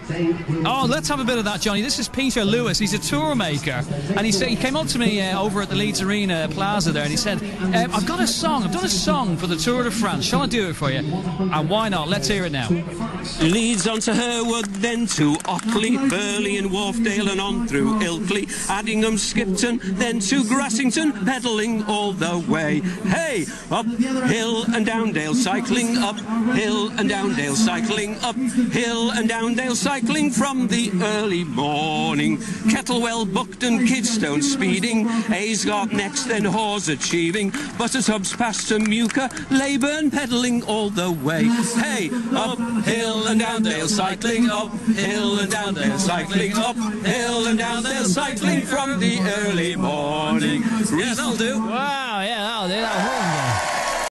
Oh, let's have a bit of that, Johnny. This is Peter Lewis. He's a tour maker, and he came up to me over at the Leeds Arena Plaza there, and he said, I've got a song. I've done a song for the Tour de France. Shall I do it for you? And why not? Let's hear it now. Leeds on to Herwood, then to Ockley, Burley and Wharfdale and on through Ilkley, Addingham, Skipton, then to Grassington, pedalling all the way. Hey, up hill and down Dale, cycling up hill and down Dale, cycling up hill and down Dale, cycling from the early morning. Kettlewell, Buckton, Kidstone speeding, Aysgarth next, then Hawes achieving, Buttertubs past to Muka, Leyburn pedalling all the way. Hey, up hill and down Dale, cycling up hill and down Dale, cycling up hill and down Dale, cycling from the early morning. Yeah, that'll do. Wow, yeah, that'll do.